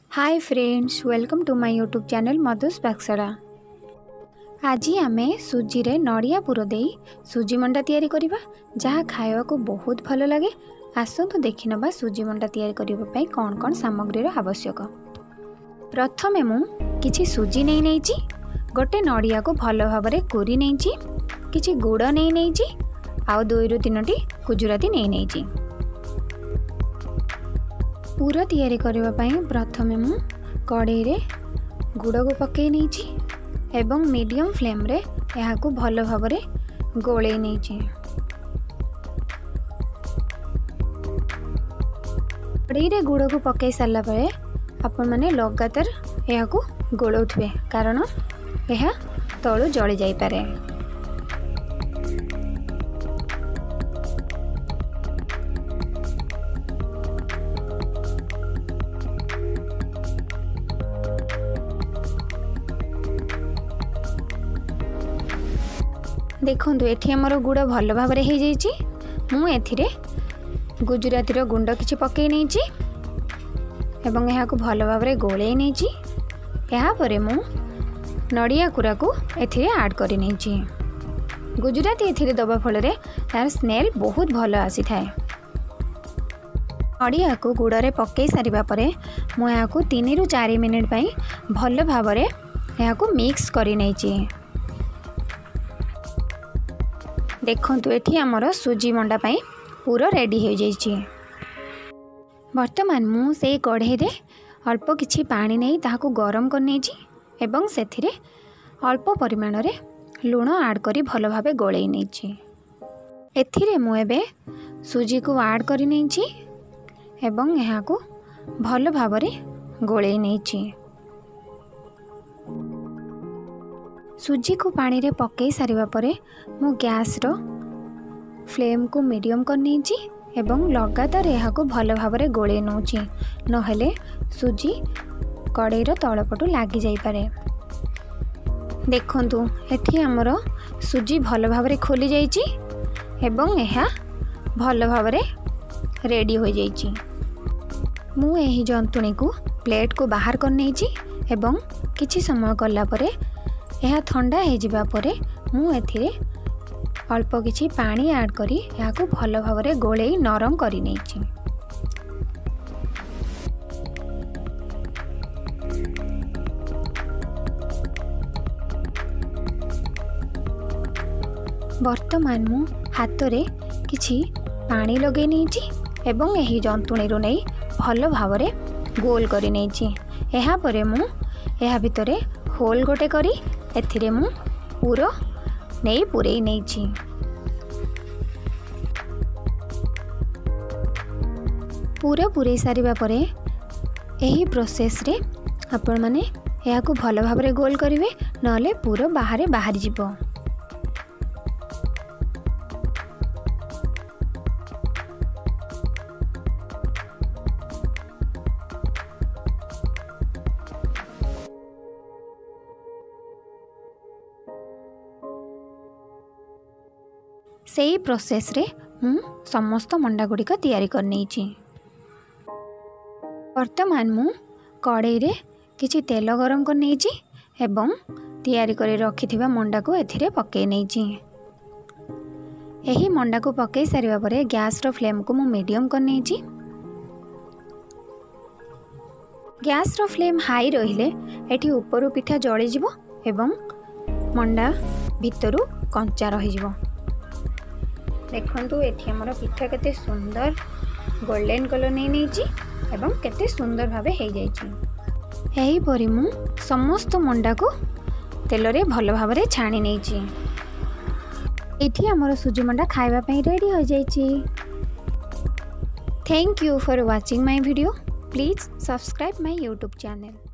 Hi friends, welcome to my YouTube channel मधुस बाक्सड़ा। आज आमे सुजी रे नड़िया पुर दे सुजी मंडा तैयारी करिबा, जहाँ खाइबा को बहुत भल लगे। आसतु देखि नबा सुजी मंडा तैयारी करिबा पई कोन कोन सामग्री रो आवश्यक। प्रथमे मु किछि सुजी नै नैची, गोटे नड़िया को भल भाबरे कोरी नैची, किछि गुड़ नै नैची, आउ 2 रु 3टी गुजराती नै नैची। पूरा तैयारी करबा पई प्रथमे मु कढ़ई रे गुड़ को पकई नैची एवं मीडियम फ्लेम रे यहाँ को भल भाबरे गोले नैची। कढ़ई रे गुड़ को पकई सारला परे आपण माने लगातार यहाँ को गोलौथबे, कारण यह तळु जळी जाई पारे। देखु एठी हमर गुड़ भल भाव हो जाइए। मु एथिरे गुजराती रो गुंड किछि पकई नैची एवं यहाँ को भल भाव गोले नैची। यहाँ परे मु नड़िया कुरा को एथिरे ऐड करि नैची। गुजराती एथिरे दबा फल रे तार स्मेल बहुत भल आसी थाए। नड़िया को गुड़ रे पकई सारिबा परे मु यहाँ को 3 रु 4 मिनिट पई भल भाव रे यहाँ को मिक्स करि नैची। देखंतु एठी हमर सुजी मंडा पई पूरा रेडी हो जाइए। वर्तमान मु से कढ़ई रे अल्प किछि पानी नै ताहाको गरम कर नैची एवं सेथिरे अल्प परिमाण रे लूण ऐड करी भल भाबे गोळै नैची। एथिरे मु एबे सुजी को ऐड करि नैची एवं यहाँ को भल भाबरे गोळै नैची। सुजी को पानी रे पकई सारिबा परे मु गैस रो फ्लेम को मीडियम कर नैची एवं लगातार यहाँ को भल भाबरे गोळे नौची, नहेले सुजी कढ़ई रो तळपटु लागी जाई पारे। देखंतु एठी हमरो सुजी भल भाबरे खोली जाईची एवं यह भल भाबरे रेडी हो जाईची। मु एही जंतुणी को प्लेट को बाहर कर नैची एवं किछि समय गला परे यह ठंडा हो जाबा परे मु एथिरे अल्प किछि पानी ऐड करी यहाँ को भल भाबरे गोळे नरम करि नैची। वर्तमान मु हाथ रे किछि पानी लगे नैची एवं एही जंतुणी रो नै भल भाबरे गोल करि नैची। यहाँ परे मु यहाँ भितरे होल गोटे करी एथिरे मु पूरा नहीं पूरे नैची। पूरा पूरे सारिबा परे एही प्रोसेस रे आपण माने यहाँ को भल भाबरे गोल करिवे, नले पूरा बाहर बाहरी जिवो। सेही प्रोसेस रे मु समस्त मंडा गुड़िक तैयारी कर नैची। वर्तमान मु कढ़ई रे किछि तेल गरम कर नैची एवं तैयारी करे रखिथिबा मंडा को एथिरे पकई नैची। एही मंडा को पकई सारिबा परे गैस रो फ्लेम को मु मीडियम कर नैची। गैस रो फ्लेम हाई रहिले एठी ऊपरु पिठा जळि जिवो एवं मंडा भितरु कंचा रहि जिवो। देखंतु एठी हमर पिठा केते सुंदर गोल्डन कलर नै नैची एवं केते सुंदर भाबे हे जाइची। एही परि मु समस्त मंडा को तेल रे भल भाबरे छाणी नैची। एठी हमर सुजी मंडा खाइबा पई रेडी हो जाइची। Thank you for watching my video. Please subscribe my YouTube channel.